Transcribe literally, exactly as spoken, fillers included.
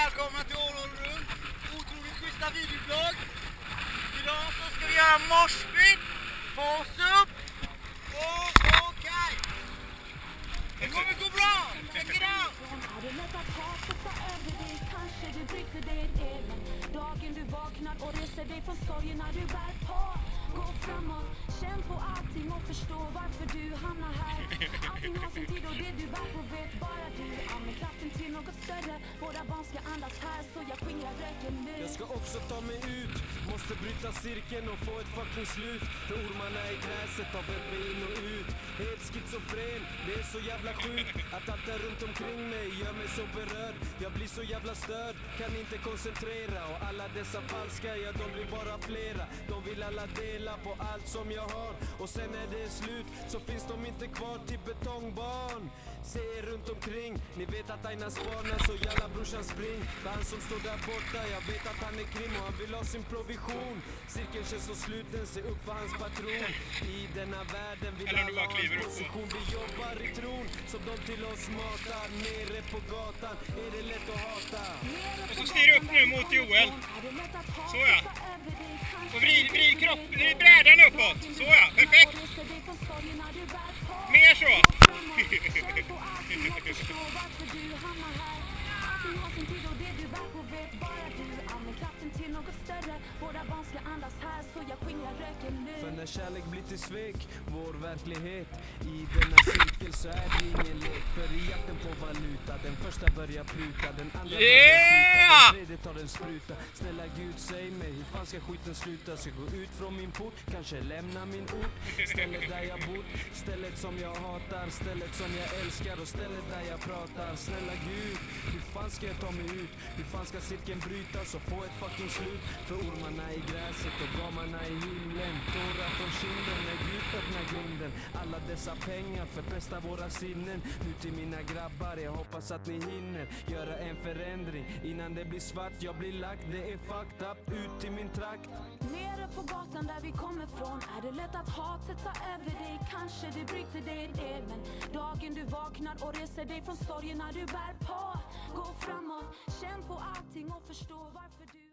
välkomna till Århåll runt. Otroligt schyssta videoblogg. Idag så ska vi göra moshpit, pause upp och okej. Det kommer gå bra. Check it out. Dagen du vaknar och reser dig från sorgerna du bär på. Gå framåt, känn på allting och förstå varför du hamnar här. Allting har sin tid och det du bär på vet bara du. Använd kraften till något större. Våra barn ska andas här så jag skingrar röken nu. Jag ska också ta mig ut. Måste bryta cirkeln och få ett fucking slut. För ormarna i gräset har vänt mig in och ut. Helt schizofren, det är så jävla sjukt. Att allt där runt omkring mig gör mig så berörd. Jag blir så jävla störd, kan inte koncentrera. Och alla dessa falska, ja de blir bara flera. De vill alla dela på allt som jag har. Och sen när det är slut så finns de inte kvar till betongbarn. Se er runt omkring, ni vet att Aina spanar så jävla brorsan spring. För han som står där borta, jag vet att han är krim och han vill ha sin provision. Cirkeln känns så sluten, se upp för hans patron. I denna världen vill alla ha en position. Vi jobbar i tron som de till oss matar. Nere på gatan är det lätt att hata. Och så styr upp nu mot Joel. Så ja. Och vrid, vrid kropp, vrid brädan uppåt. Så ja, perfekt. Mer så. För när kärlek blir till svek, vår verklighet. I denna cirkel så är det ingen lek. För i jakten på valuta, den första börjar pruta. Den andra börjar skjuta, den tredje tar en spruta. Snälla Gud, säg mig, hur fan ska skiten sluta? Ska gå ut från min port, kanske lämna min ort. Stället där jag bor, stället som jag hatar. Stället som jag älskar och stället där jag pratar. Snälla Gud, hur fan ska jag ta mig ut? Hur fan ska cirkeln brytas och få ett fucking slut? För ormarna i gräset och gamarna i himlen. Tårar från kinden när Gud öppnar grunden. Alla dessa pengar förpestar våra sinnen. Nu till mina grabbar, jag hoppas att ni hinner göra en förändring innan det blir svart. Jag blir lagt, det är fucked up. Ut till min trakt. Nere på gatan där vi kommer från är det lätt att hatet tar över dig. Kanske det bryter dig ner, men dagen du vaknar och reser dig från sorgerna du bär på. Gå framåt, känn på allting och förstå varför du